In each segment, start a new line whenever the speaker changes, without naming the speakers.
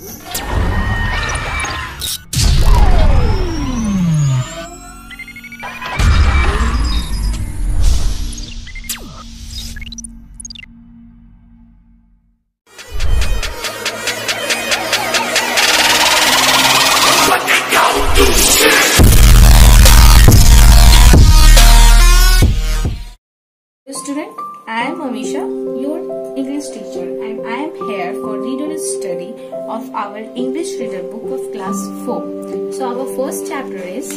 Student, I am Amisha, your English teacher, and I am here for reader study of our English reader book of class 4. So our first chapter is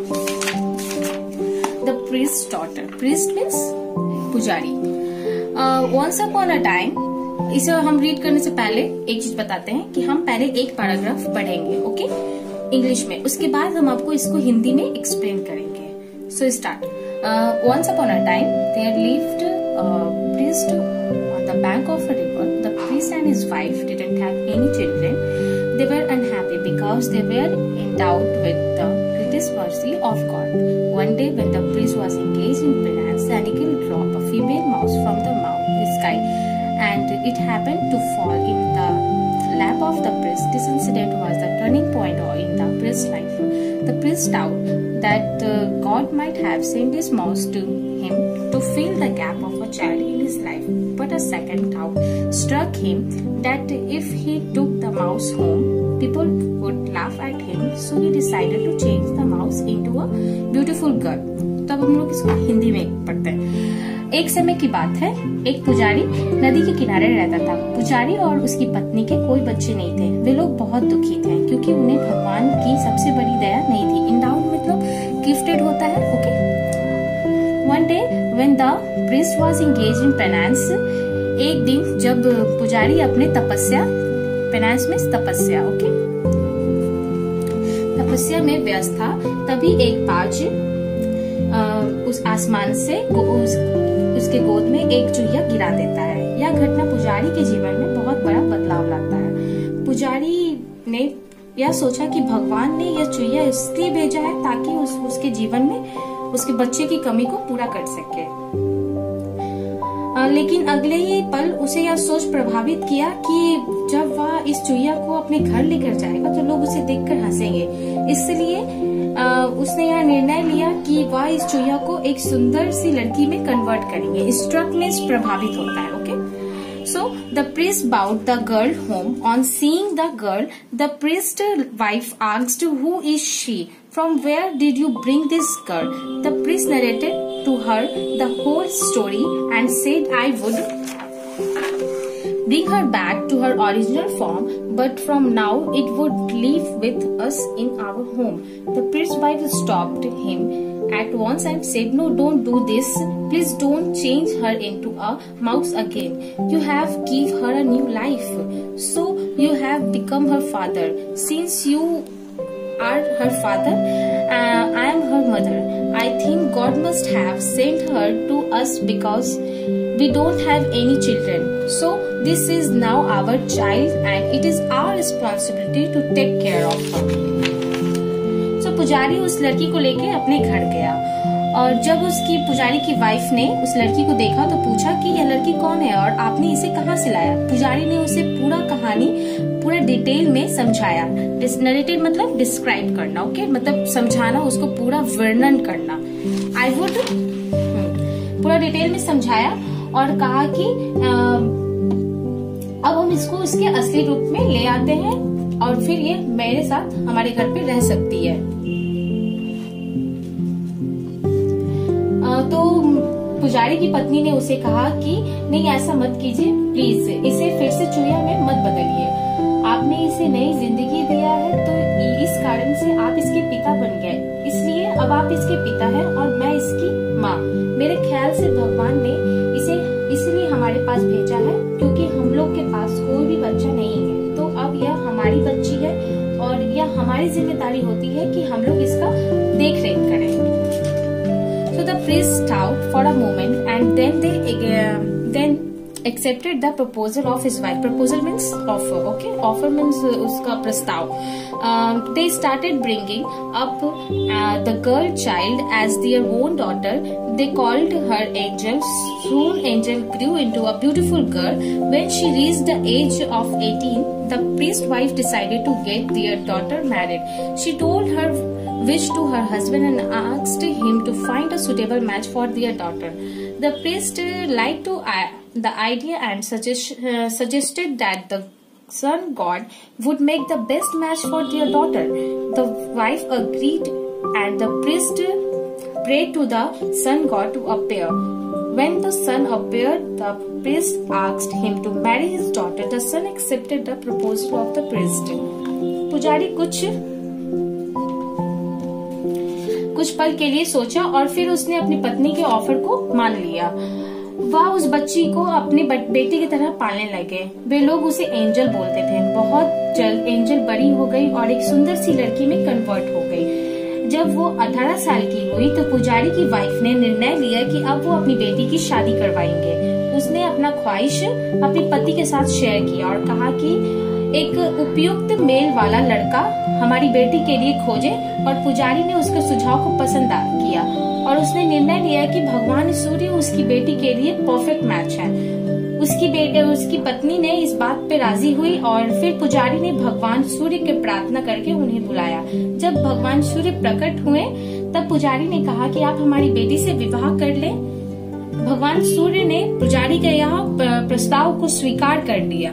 The Priest's Daughter. Priest means पुजारी. Once upon a time, इसे हम read करने से पहले एक चीज बताते हैं कि हम पहले एक पैराग्राफ पढ़ेंगे, ओके, इंग्लिश में. उसके बाद हम आपको इसको हिंदी में एक्सप्लेन करेंगे. So start. Once upon a time, there lived a priest on the bank of a river. The priest and his wife didn't have any children. They were unhappy because they were endowed with the greatest mercy of God. One day, when the priest was engaged in penance, an eagle dropped a female mouse from the sky, and it happened to fall in the lap of the priest. This incident was the turning point in the priest's life. The priest doubted that God might have sent this mouse to him to fill the gap of a child in his life. But a second doubt struck him that if he took the mouse home, people would laugh at him. So he decided to change the mouse into a beautiful girl. तो अब हम लोग इसको हिंदी में पढ़ते हैं. एक समय की बात है, एक पुजारी नदी के किनारे रहता था. पुजारी और उसकी पत्नी के कोई बच्चे नहीं थे. वे लोग बहुत दुखी थे क्योंकि उन्हें भगवान की सबसे बड़ी दया नहीं थी. इंडाउड मतलब गिफ्टेड होता है, okay. One day when the priest was engaged in penance, एक दिन जब पुजारी अपने तपस्या, पेनांस में तपस्या, ओके, तपस्या में व्यस्त था, तभी एक बाज उस आसमान से उसके गोद में एक चुहिया गिरा देता है. यह घटना पुजारी के जीवन में बहुत बड़ा बदलाव लाता है. पुजारी ने यह सोचा कि भगवान ने यह चुहिया इसलिए भेजा है ताकि उसके जीवन में उसके बच्चे की कमी को पूरा कर सके. लेकिन अगले ही पल उसे यह सोच प्रभावित किया कि जब वह इस चुहिया को अपने घर लेकर जाएगा तो लोग उसे देखकर हंसेंगे. इसलिए उसने यह निर्णय लिया कि वह इस चुहिया को एक सुंदर सी लड़की में कन्वर्ट करेंगे. स्ट्रक में प्रभावित होता है, okay. So the priest brought the girl home. On seeing the girl, the priest's wife asked, "Who is she? From where did you bring this girl?" The priest narrated to her the whole story and said, "I would bring her back to her original form, but from now it would live with us in our home." The priest's wife stopped him at once and said, "No, don't do this. Please don't change her into a mouse again. You have give her a new life. So you have become her father. Since you are her father, I am her mother. I think God must have sent her to us because we don't have any children. So this is now our child and it is our responsibility to take care of her." So पुजारी उस लड़की को लेके अपने घर गया और जब उसकी पुजारी की वाइफ ने उस लड़की को देखा तो पूछा कि यह लड़की कौन है और आपने इसे कहाँ से लाया. पुजारी ने उसे पूरा कहानी पूरा डिटेल में समझाया. नरेटेड मतलब डिस्क्राइब करना, ओके, मतलब समझाना, उसको पूरा वर्णन करना. आई वुड पूरा डिटेल में समझाया और कहा कि अब हम इसको इसके असली रूप में ले आते हैं और फिर ये मेरे साथ हमारे घर पे रह सकती है. तो पुजारी की पत्नी ने उसे कहा कि नहीं, ऐसा मत कीजिए, प्लीज इसे फिर से चुहिया में मत बदलिए. आपने इसे नई जिंदगी दिया है तो इस कारण से आप इसके पिता बन गए, इसलिए अब आप इसके पिता हैं और मैं इसकी माँ. मेरे ख्याल से भगवान ने इसे इसलिए हमारे पास भेजा है क्योंकि हम लोग के पास कोई भी बच्चा नहीं है. तो अब यह हमारी बच्ची है और यह हमारी जिम्मेदारी होती है कि हम लोग इसका देख रेख करें. So the priest stopped for a moment and then accepted the proposal of his wife. Proposal means offer. Okay, offer means उसका प्रस्ताव. They started bringing up the girl child as their own daughter. They called her Angel. Soon Angel grew into a beautiful girl. When she reached the age of 18, the priest's wife decided to get their daughter married. She told her wish to her husband and asked him to find a suitable match for their daughter. The priest liked the idea and suggested that the sun god would make the best match for their daughter. The wife agreed and the priest prayed to the sun god to appear. When the sun appeared, the priest asked him to marry his daughter. The sun accepted the proposal of the priest. पुजारी कुछ पल के लिए सोचा और फिर उसने अपनी पत्नी के ऑफर को मान लिया। वह उस बच्ची को अपनी बेटी की तरह पालने लगे। वे लोग उसे एंजल बोलते थे। बहुत जल्द एंजल बड़ी हो गई और एक सुंदर सी लड़की में कन्वर्ट हो गई। जब वो 18 साल की हुई तो पुजारी की वाइफ ने निर्णय लिया कि अब वो अपनी बेटी की शादी करवाएंगे। उसने अपना ख्वाहिश अपने पति के साथ शेयर किया और कहा कि एक उपयुक्त मेल वाला लड़का हमारी बेटी के लिए खोजे, और पुजारी ने उसके सुझाव को पसंद किया और उसने निर्णय लिया कि भगवान सूर्य उसकी बेटी के लिए परफेक्ट मैच है। उसकी पत्नी ने इस बात पे राजी हुई और फिर पुजारी ने भगवान सूर्य के प्रार्थना करके उन्हें बुलाया। जब भगवान सूर्य प्रकट हुए तब पुजारी ने कहा कि आप हमारी बेटी से विवाह कर लें। भगवान सूर्य ने पुजारी के यहाँ प्रस्ताव को स्वीकार कर लिया।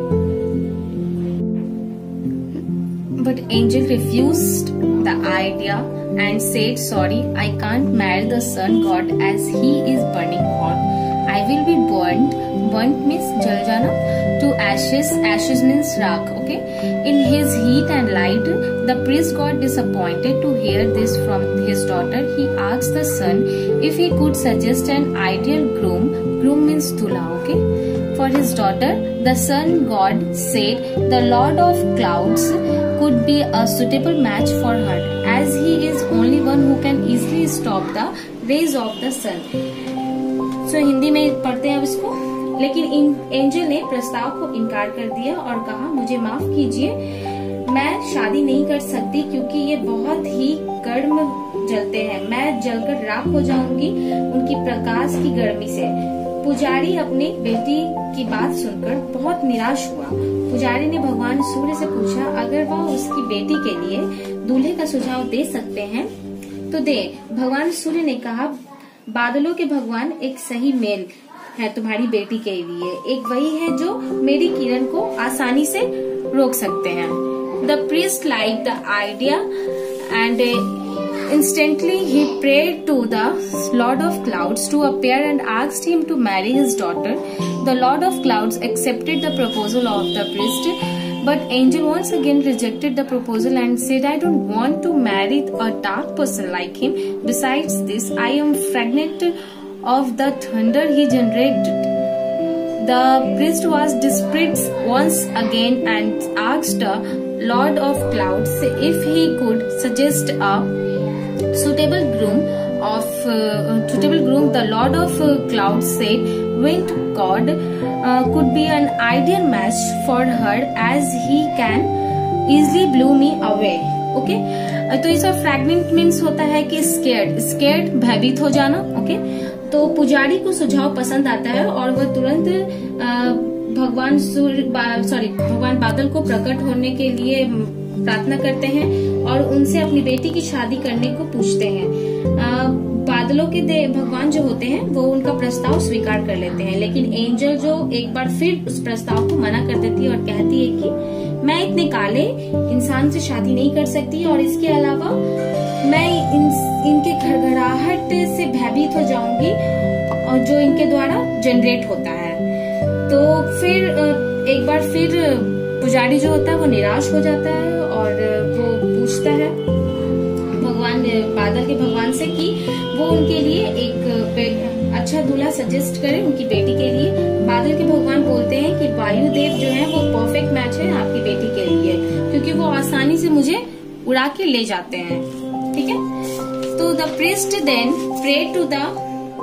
But Angel refused the idea and said, "Sorry, I can't marry the sun god as he is burning hot. I will be burnt. Burnt means jal jana. To ashes. Ashes means rakh. Okay. In his heat and light, the priest got disappointed to hear this from his daughter. He asked the sun if he could suggest an ideal groom. Groom means dula. Okay. For his daughter, the sun god said, "The Lord of Clouds could be a suitable match for her, as he is only one who can easily stop the rays of the sun." So Hindi में पढ़ते हैं अब इसको। लेकिन angel ने प्रस्ताव को इनकार कर दिया और कहा, मुझे माफ कीजिए, मैं शादी नहीं कर सकती क्योंकि ये बहुत ही गर्म जलते हैं। मैं जलकर राख हो जाऊंगी उनकी प्रकाश की गर्मी से। पुजारी अपनी बेटी की बात सुनकर बहुत निराश हुआ। पुजारी ने भगवान सूर्य से पूछा अगर वह उसकी बेटी के लिए दूल्हे का सुझाव दे सकते हैं तो दे। भगवान सूर्य ने कहा, बादलों के भगवान एक सही मेल है तुम्हारी बेटी के लिए। एक वही है जो मेरी किरण को आसानी से रोक सकते हैं। The priest like the idea and instantly he prayed to the Lord of Clouds to appear and asked him to marry his daughter. The Lord of Clouds accepted the proposal of the priest, but Angel once again rejected the proposal and said, "I don't want to marry a dark person like him. Besides this, I am frightened of the thunder he generated." The priest was displeased once again and asked the Lord of Clouds if he could suggest a suitable groom. The Lord of Clouds said, "Wind God could be an ideal match for her as he can easily blow me away." Okay? तो इसका fragment means होता है कि scared भयभीत हो जाना। Okay? तो पुजारी को सुझाव पसंद आता है और वह तुरंत भगवान बादल को प्रकट होने के लिए प्रार्थना करते हैं और उनसे अपनी बेटी की शादी करने को पूछते हैं। बादलों के भगवान जो होते हैं वो उनका प्रस्ताव स्वीकार कर लेते हैं, लेकिन एंजल जो एक बार फिर उस प्रस्ताव को मना कर देती है और कहती है कि मैं इतने काले इंसान से शादी नहीं कर सकती और इसके अलावा मैं इनके घड़घड़ाहट से भयभीत हो जाऊंगी और जो इनके द्वारा जनरेट होता है। तो फिर एक बार फिर पुजारी जो होता है वो निराश हो जाता है और वो पूछता है बादल के भगवान से कि वो उनके लिए एक अच्छा दूल्हा सजेस्ट करे उनकी बेटी के लिए। बादल के भगवान बोलते हैं कि वायुदेव जो है वो परफेक्ट मैच है आपकी बेटी के लिए, क्योंकि वो आसानी से मुझे उड़ा के ले जाते हैं। ठीक है? तो the priest then prayed to the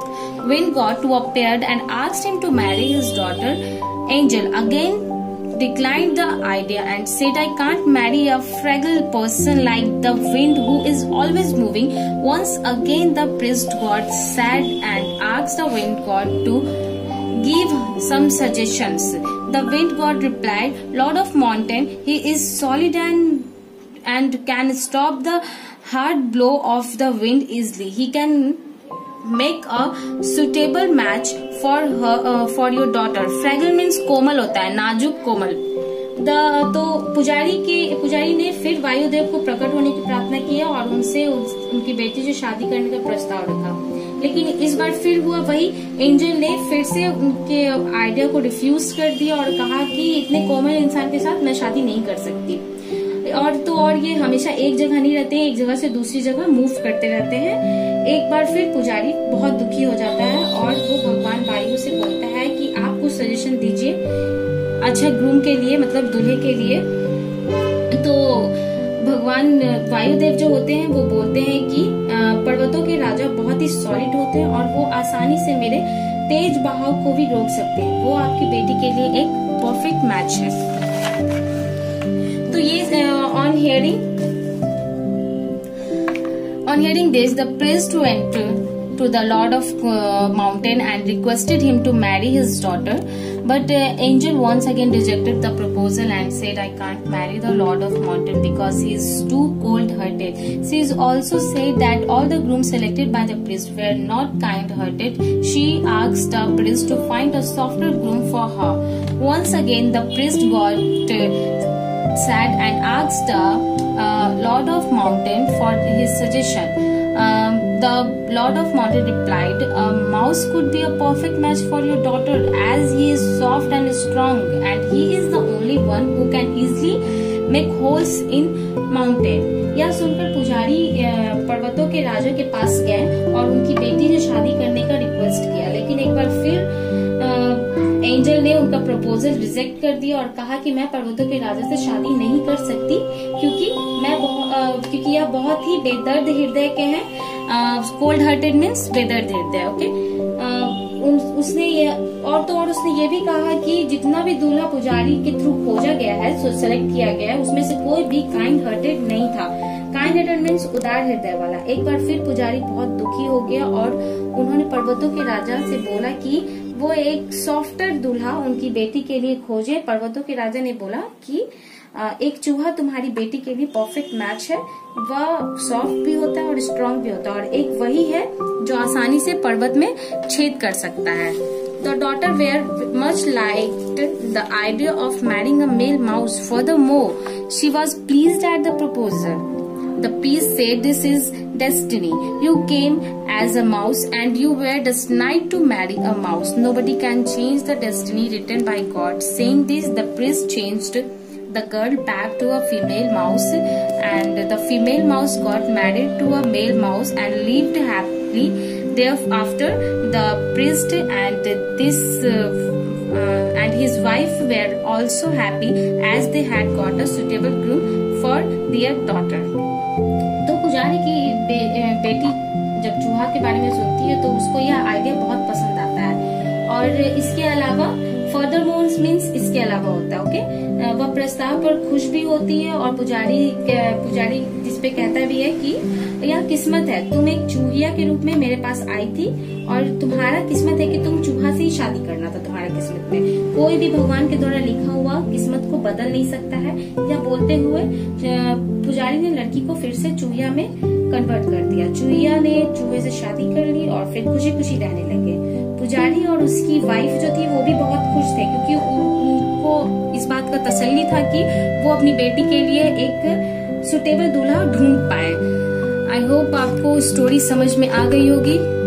wind god to appeared and asked him to marry his daughter. Angel again declined the idea and said, I can't marry a fragile person like the wind who is always moving. Once again the priest god sat and asked the wind god to give some suggestions. The wind god replied, Lord of mountain, he is solid and can stop the hard blow of the wind easily. He can make a suitable match for your daughter. Fragile means कोमल होता है, नाजुक कोमल. तो पुजारी ने फिर वायुदेव को प्रकट होने की प्रार्थना की और उनसे उनकी बेटी से शादी करने का प्रस्ताव रखा. लेकिन इस बार फिर हुआ वही. एंजल ने फिर से उनके आइडिया को रिफ्यूज कर दिया और कहा कि इतने कोमल इंसान के साथ मैं शादी नहीं कर सकती. और ये हमेशा एक जगह नहीं रहते हैं, एक जगह से दूसरी जगह मूव करते रहते हैं. एक बार फिर पुजारी बहुत दुखी हो जाता है और वो भगवान वायु से बोलता है कि आप कुछ सजेशन दीजिए अच्छा ग्रूम के लिए, मतलब दूल्हे के लिए. तो भगवान वायुदेव जो होते हैं वो बोलते हैं कि पर्वतों के राजा बहुत ही सॉलिड होते हैं और वो आसानी से मेरे तेज बहाव को भी रोक सकते हैं. वो आपकी बेटी के लिए एक परफेक्ट मैच है. तो ये on hearing this, the priest went to the lord of mountain and requested him to marry his daughter. But angel once again rejected the proposal and said, I can't marry the lord of mountain because he is too cold-hearted. She also said that all the grooms selected by the priest were not kind-hearted. She asked the priest to find a softer groom for her. Once again, the priest got sat and asked the Lord of Mountain for his suggestion. The Lord of Mountain replied, a mouse could be a perfect match for your daughter as he is soft and strong and he is the only one who can easily make holes in mountain. यह सुनकर पुजारी पर्वतों के राजा के पास गए और उनकी बेटी से शादी करने का रिक्वेस्ट किया. लेकिन एक बार फिर एंजल ने उनका प्रपोजल रिजेक्ट कर दिया और कहा कि मैं पर्वतों के राजा से शादी नहीं कर सकती क्योंकि यह बहुत ही बेदर्द हृदय के हैं. कोल्ड हार्टेड मीन्स बेदर्द हृदय. ओके. उसने ये भी कहा कि जितना भी दूल्हा पुजारी के थ्रू खोजा गया है, सेलेक्ट किया गया है, उसमें से कोई भी काइंड हार्टेड नहीं था. काइंड हार्टेड मीन्स उदार हृदय वाला. एक बार फिर पुजारी बहुत दुखी हो गया और उन्होंने पर्वतों के राजा से बोला कि वो एक सॉफ्टर दूल्हा उनकी बेटी के लिए खोजे. पर्वतों के राजा ने बोला कि एक चूहा तुम्हारी बेटी के लिए परफेक्ट मैच है. वह सॉफ्ट भी होता है और स्ट्रांग भी होता है और एक वही है जो आसानी से पर्वत में छेद कर सकता है. The daughter were much liked the idea of marrying a male mouse. Furthermore, she was pleased at the proposal. The priest said, this is destiny. You came as a mouse and you were destined to marry a mouse. Nobody can change the destiny written by God. Saying this, the priest changed the girl back to a female mouse and the female mouse got married to a male mouse and lived happily thereafter. The priest and his wife were also happy as they had got a suitable groom for their daughter. तो पुजारी की बेटी जब चूहा के बारे में सुनती है तो उसको यह आइडिया बहुत पसंद आता है. और इसके अलावा फर्दरमोर मीन्स इसके अलावा होता है. ओके. वह प्रस्ताव पर खुश भी होती है और पुजारी जिसपे कहता भी है कि यह किस्मत है, तुम एक चूहिया के रूप में मेरे पास आई थी और तुम्हारा किस्मत है कि तुम चूहा से ही शादी करना था. तुम्हारा किस्मत में कोई भी भगवान के द्वारा लिखा हुआ किस्मत को बदल नहीं सकता है. यह बोलते हुए पुजारी ने लड़की को फिर से चूहिया में कन्वर्ट कर दिया. चूहिया ने चूहे से शादी कर ली और फिर खुशी खुशी रहने लगे. पुजारी और उसकी वाइफ जो थी वो भी बहुत खुश थे क्योंकि उनको इस बात का तसल्ली था कि वो अपनी बेटी के लिए एक सुटेबल दूल्हा ढूंढ पाए. आई होप आपको स्टोरी समझ में आ गई होगी.